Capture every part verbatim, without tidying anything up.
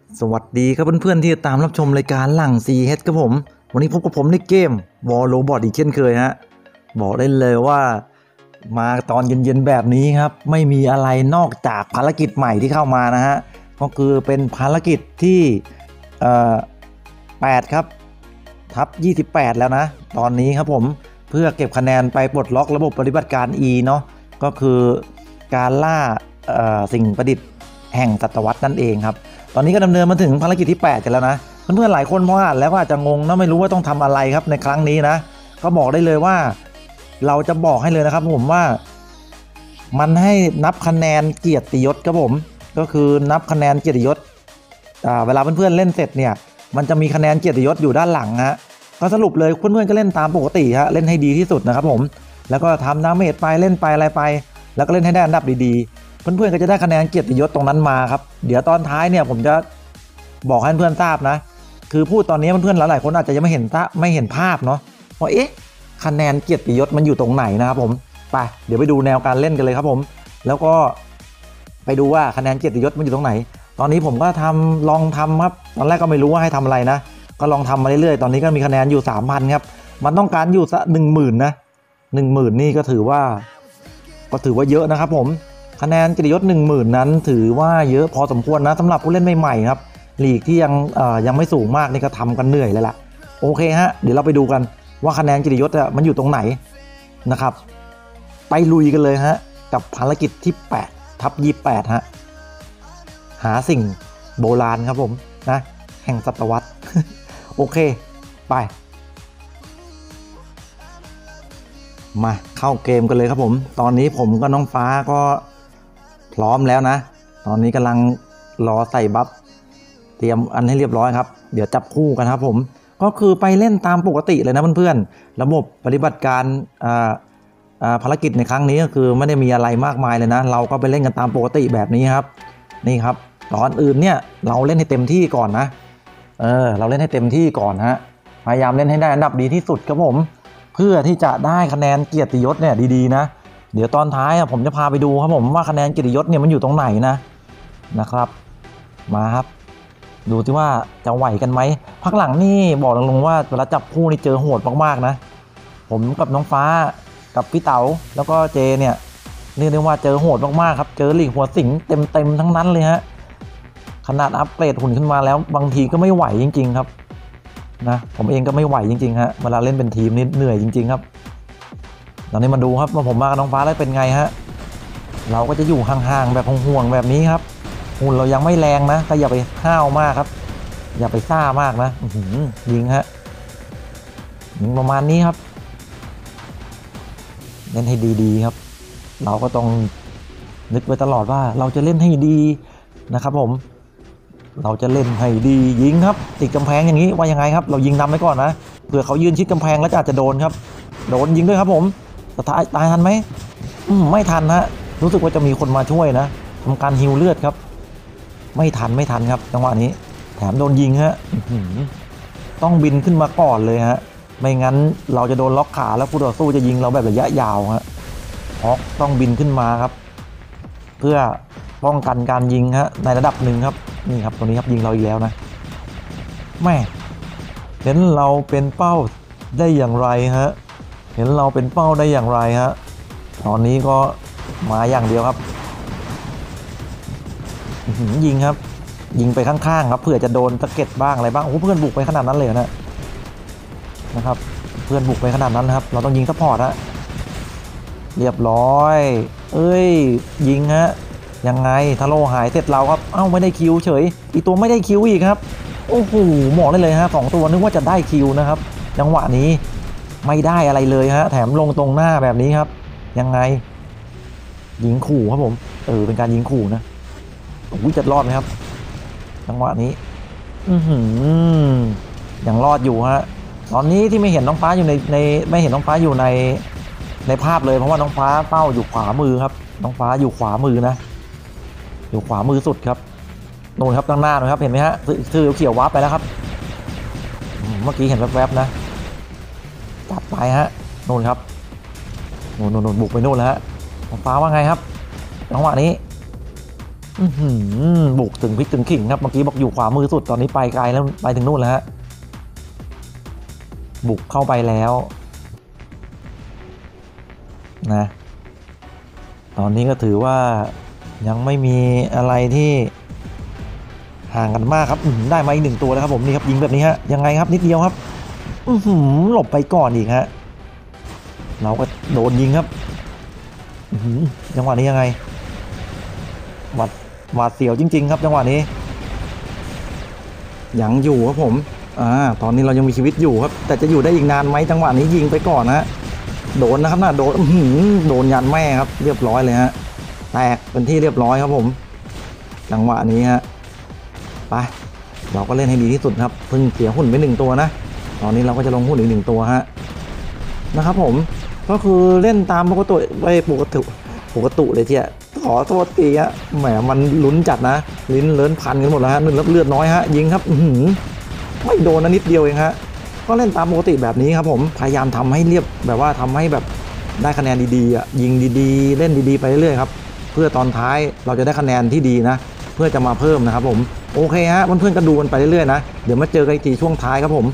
สวัสดีครับเพื่อนๆที่ตามรับชมรายการหลัง ซี เอช ครับผมวันนี้พบกับผมในเกม War Robot อีกเช่นเคยฮะบอกได้เลยว่ามาตอนเย็นๆแบบนี้ครับไม่มีอะไรนอกจากภารกิจใหม่ที่เข้ามานะฮะก็คือเป็นภารกิจที่เอ่อแปดครับทับยี่สิบแปดแล้วนะตอนนี้ครับผมเพื่อเก็บคะแนนไปปลดล็อกระบบปฏิบัติการ E เนาะก็คือการล่าสิ่งประดิษฐ์แห่งศตวรรษนั่นเองครับตอนนี้ก็ดำเนินมาถึงภารกิจที่แปดกันแล้วนะเพื่อนๆหลายคนพออ่านแล้วก็อาจจะงงนะไม่รู้ว่าต้องทำอะไรครับในครั้งนี้นะก็บอกได้เลยว่าเราจะบอกให้เลยนะครับผมว่ามันให้นับคะแนนเกียรติยศครับผมก็คือนับคะแนนเกียรติยศเวลาเพื่อนๆเล่นเสร็จเนี่ยมันจะมีคะแนนเกียรติยศอยู่ด้านหลังฮะก็สรุปเลยเพื่อนๆก็เล่นตามปกติฮะเล่นให้ดีที่สุดนะครับผมแล้วก็ทำดาเมจไปเล่นไปอะไรไปแล้วก็เล่นให้ได้อันดับดีๆเพื่อนๆก็จะได้คะแนนเกียรติยศตรงนั้นมาครับเดี๋ยวตอนท้ายเนี่ยผมจะบอกให้เพื่อนทราบนะคือพูดตอนนี้เพื่อนๆหลายๆคนอาจจะยังไม่เห็นไม่เห็นภาพเนาะว่าเอ๊ะคะแนนเกียรติยศมันอยู่ตรงไหนนะครับผมไปเดี๋ยวไปดูแนวการเล่นกันเลยครับผมแล้วก็ไปดูว่าคะแนนเกียรติยศมันอยู่ตรงไหนตอนนี้ผมก็ทำลองทำครับตอนแรกก็ไม่รู้ว่าให้ทำอะไรนะก็ลองทำมาเรื่อยๆตอนนี้ก็มีคะแนนอยู่ สามพัน ครับมันต้องการอยู่สัก หนึ่งหมื่น นะ หนึ่งหมื่น นี่ก็ถือว่าก็ถือว่าเยอะนะครับผมคะแนนเกียรติยศ หนึ่งหมื่น นั้นถือว่าเยอะพอสมควรนะสำหรับผู้เล่นใหม่ๆครับลีกที่ยังเอ่อยังไม่สูงมากนี่ก็ทำกันเหนื่อยเลยล่ะโอเคฮะเดี๋ยวเราไปดูกันว่าคะแนนเกียรติยศมันอยู่ตรงไหนนะครับไปลุยกันเลยฮะกับภารกิจที่แปดทับยี่สิบแปดฮะหาสิ่งโบราณครับผมนะแห่งศตวรรษ โอเคไปมาเข้าเกมกันเลยครับผมตอนนี้ผมกับน้องฟ้าก็พร้อมแล้วนะตอนนี้กำลังรอใส่บัฟเตรียมอันให้เรียบร้อยครับเดี๋ยวจับคู่กันครับผมก็คือไปเล่นตามปกติเลยนะเพื่อนๆระบบปฏิบัติการภารกิจในครั้งนี้ก็คือไม่ได้มีอะไรมากมายเลยนะเราก็ไปเล่นกันตามปกติแบบนี้ครับนี่ครับตอนอื่นเนี่ยเราเล่นให้เต็มที่ก่อนนะเออเราเล่นให้เต็มที่ก่อนฮะพยายามเล่นให้ได้อันดับดีที่สุดครับผมเพื่อที่จะได้คะแนนเกียรติยศเนี่ยดีๆนะเดี๋ยวตอนท้ายผมจะพาไปดูครับผมว่าคะแนนเกียรติยศเนี่ยมันอยู่ตรงไหนนะนะครับมาครับดูที่ว่าจะไหวกันไหมพักหลังนี่บอกตรงๆว่าเวลาจับคู่นี่เจอโหดมากๆนะผมกับน้องฟ้ากับพี่เต๋าแล้วก็เจเนี่ยเรียกได้ว่าเจอโหดมากๆครับเจอหลีกหัวสิงเต็มๆทั้งนั้นเลยฮะขนาดอัปเกรดหุ่นขึ้นมาแล้วบางทีก็ไม่ไหวจริงๆครับนะผมเองก็ไม่ไหวจริงๆฮะเวลาเล่นเป็นทีมนี่เหนื่อยจริงๆครับตอนนี้มาดูครับว่าผมมากับน้องฟ้าแล้วเป็นไงฮะเราก็จะอยู่ห่างๆแบบห่วงๆแบบนี้ครับหุ่นเรายังไม่แรงนะก็อย่าไปห้าวมากครับอย่าไปซ่ามากนะยิงฮะยิงประมาณนี้ครับเล่นให้ดีๆครับเราก็ต้องนึกไว้ตลอดว่าเราจะเล่นให้ดีนะครับผมเราจะเล่นให้ดียิงครับติดกำแพงอย่างนี้ว่ายังไงครับเรายิงนำไปก่อนนะเผื่อเขายืนชิดกำแพงแล้วอาจจะโดนครับโดนยิงด้วยครับผมสุดท้ายตายทันไหมไม่ทันฮะรู้สึกว่าจะมีคนมาช่วยนะทำการฮิวเลือดครับไม่ทันไม่ทันครับจังหวะนี้แถมโดนยิงฮะต้องบินขึ้นมาก่อนเลยฮะไม่งั้นเราจะโดนล็อกขาแล้วผู้ต่อสู้จะยิงเราแบบระยะยาวฮะฮอกต้องบินขึ้นมาครับเพื่อป้องกันการยิงฮะในระดับหนึ่งครับนี่ครับตัวนี้ครับยิงเราอีกแล้วนะแม่เห็นเราเป็นเป้าได้อย่างไรฮะเห็นเราเป็นเป้าได้อย่างไรฮะตอนนี้ก็มาอย่างเดียวครับยิงครับยิงไปข้างๆครับเผื่อจะโดนตะเก็ดบ้างอะไรบ้างโอ้เพื่อนบุกไปขนาดนั้นเลยนะนะครับเพื่อนบุกไปขนาดนั้นครับเราต้องยิงซัพพอร์ตฮะเรียบร้อยเอ้ยยิงฮะยังไงทาโร่หายเสร็จเราครับเอ้าไม่ได้คิวเฉยอีตัวไม่ได้คิวอีกครับโอ้โหหมอกได้เลยฮะสองตัวนึกว่าจะได้คิวนะครับจังหวะนี้ไม่ได้อะไรเลยฮะแถมลงตรงหน้าแบบนี้ครับยังไงยิงขู่ครับผมเออเป็นการยิงขู่นะโอ้ยจะรอดไหมครับจังหวะนี้อือหือยังรอดอยู่ฮะตอนนี้ที่ไม่เห็นน้องฟ้าอยู่ในในไม่เห็นน้องฟ้าอยู่ในในภาพเลยเพราะว่าน้องฟ้าเป้าอยู่ขวามือครับน้องฟ้าอยู่ขวามือนะอยู่ขวามือสุดครับโน่นครับข้างหน้านะครับเห็นไหมฮะชื่อเขียววับไปแล้วครับเมื่อกี้เห็นแวบๆนะจับไปฮะโน่นครับโน่นโน่นบุกไปโน่นแล้วฮะน้องฟ้าว่าไงครับจังหวะนี้อื้อหือบุกถึงพลิกถึงขิงครับเมื่อกี้บอกอยู่ขวามือสุดตอนนี้ไปไกลแล้วไปถึงนู่นแล้วฮะบุกเข้าไปแล้วนะตอนนี้ก็ถือว่ายังไม่มีอะไรที่ห่างกันมากครับได้มาอีกหนึ่งตัวแล้วครับผมนี่ครับยิงแบบนี้ฮะยังไงครับนิดเดียวครับอือหือหลบไปก่อนอีกฮะเราก็โดนยิงครับอือหือจังหวะนี้ยังไงหวาดหวาดเสียวจริงๆครับจังหวะนี้ยังอยู่ครับผมอ่าตอนนี้เรายังมีชีวิตอยู่ครับแต่จะอยู่ได้อีกนานไหมจังหวะนี้ยิงไปก่อนนะโดนนะครับน่ะโดนโดนยันแม่ครับเรียบร้อยเลยฮะแตกเป็นที่เรียบร้อยครับผมจังหวะนี้ฮะไปเราก็เล่นให้ดีที่สุดครับเพิ่งเสียหุ่นไปหนึ่งตัวนะตอนนี้เราก็จะลงหุ่นอีกหนึ่งตัวฮะนะครับผมก็คือเล่นตามปกติไปปกติปกติเลยเที่ยขอโทษทีฮะแหมมันลุ้นจัดนะลิ้นเลิ้นพันกันหมดแล้วฮะนึ่งเลือดน้อยฮะยิงครับไม่โดนนะนิดเดียวเองฮะก็เล่นตามปกติแบบนี้ครับผมพยายามทำให้เรียบแบบว่าทำให้แบบได้คะแนนดีๆอ่ะยิงดีๆเล่นดีๆไปเรื่อยๆครับเพื่อตอนท้ายเราจะได้คะแนนที่ดีนะเพื่อจะมาเพิ่มนะครับผมโอเคฮะเพื่อนๆก็ดูกันไปเรื่อยๆนะเดี๋ยวมาเจอกันอีกทีช่วงท้ายครับผม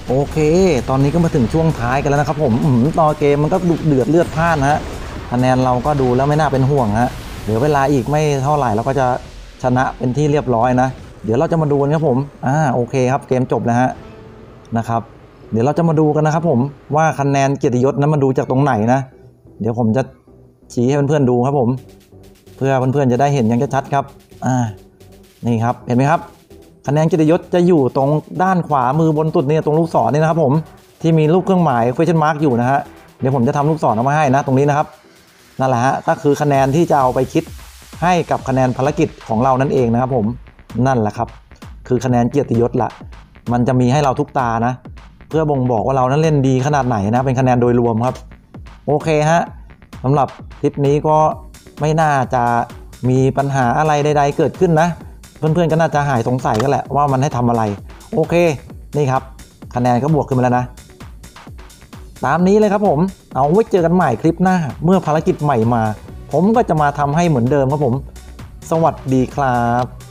โอเคตอนนี้ก็มาถึงช่วงท้ายกันแล้วนะครับผมต่อเกมมันก็ดุเดือดเลือดพล่านฮะคะแนนเราก็ดูแล้วไม่น่าเป็นห่วงฮะเหลือเวลาอีกไม่เท่าไหร่เราก็จะชนะเป็นที่เรียบร้อยนะเดี๋ยวเราจะมาดูกันครับผมอ่าโอเคครับเกมจบแล้วฮะนะครับเดี๋ยวเราจะมาดูกันนะครับผมว่าคะแนนเกียรติยศนั้นมันดูจากตรงไหนนะเดี๋ยวผมจะชี้ให้เพื่อนๆดูครับผมเพื่อเพื่อนๆจะได้เห็นอย่างชัดๆครับอ่านี่ครับเห็นไหมครับคะแนนเกียรติยศจะอยู่ตรงด้านขวามือบนสุดนี่ตรงลูกศรนี่นะครับผมที่มีรูปเครื่องหมาย question mark อยู่นะฮะเดี๋ยวผมจะทำลูกศรออกมาให้นะตรงนี้นะครับนั่นแหละฮะก็คือคะแนนที่จะเอาไปคิดให้กับคะแนนภารกิจของเรานั่นเองนะครับผมนั่นแหละครับคือคะแนนเกียรติยศละมันจะมีให้เราทุกตานะเพื่อบ่งบอกว่าเรานั้นเล่นดีขนาดไหนนะเป็นคะแนนโดยรวมครับโอเคฮะสำหรับคลิปนี้ก็ไม่น่าจะมีปัญหาอะไรใดๆเกิดขึ้นนะเพื่อนๆก็น่าจะหายสงสัยกันแหละว่ามันให้ทำอะไรโอเคนี่ครับคะแนนก็บวกขึ้นมาแล้วนะตามนี้เลยครับผมเอาไว้เจอกันใหม่คลิปหน้าเมื่อภารกิจใหม่มาผมก็จะมาทำให้เหมือนเดิมครับผมสวัสดีครับ